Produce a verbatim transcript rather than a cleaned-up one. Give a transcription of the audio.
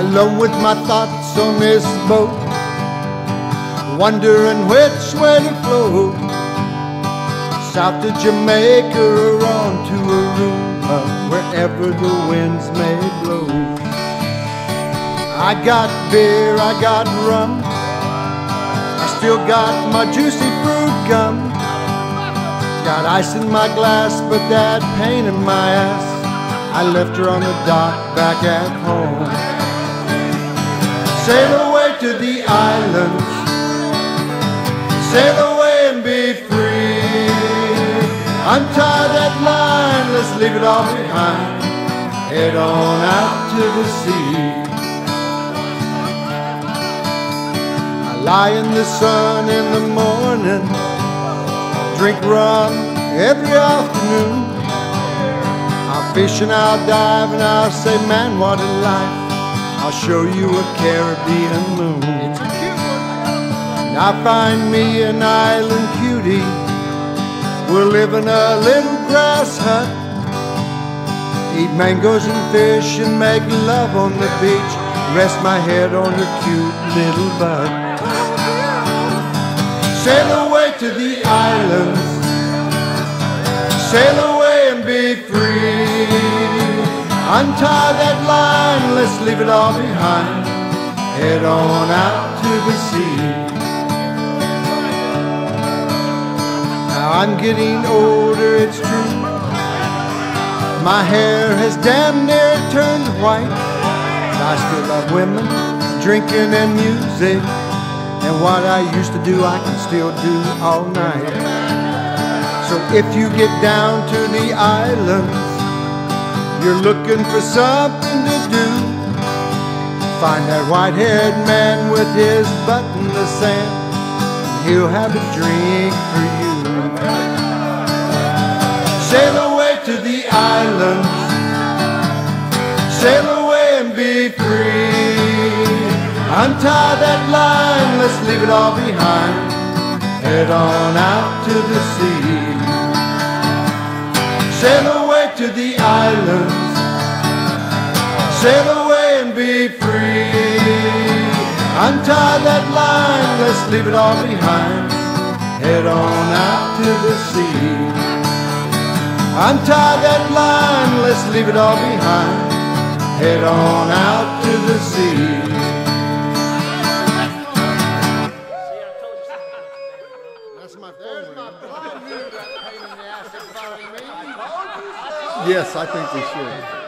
alone with my thoughts on this boat, wondering which way to float, south to Jamaica or on to Aruba, wherever the winds may blow. I got beer, I got rum, I still got my juicy fruit gum, got ice in my glass, but that pain in my ass, I left her on the dock back at home. Sail away to the islands, sail away and be free. Untie that line, let's leave it all behind, head on out to the sea. I lie in the sun in the morning, drink rum every afternoon. I'll fish and I'll dive and I'll say, man, what a life, I'll show you a Caribbean moon. It's a cute one. And I find me an island cutie, we'll live in a little grass hut, eat mangoes and fish and make love on the beach, rest my head on her cute little butt. Sail away to the islands, sail away and be free. Untie that line, let's leave it all behind, head on out to the sea. Now I'm getting older, it's true, my hair has damn near turned white, but I still love women, drinking and music, and what I used to do I can still do all night. So if you get down to the islands, you're looking for something to do, find that white-haired man with his butt in the sand, and he'll have a drink for you. Sail away to the islands, sail away and be free. Untie that line, let's leave it all behind, head on out to the sea. Sail away to the islands, sail away and be free. Untie that line, let's leave it all behind, head on out to the sea. Untie that line, let's leave it all behind, head on out to the sea. That's my phone. Yes, I think we should.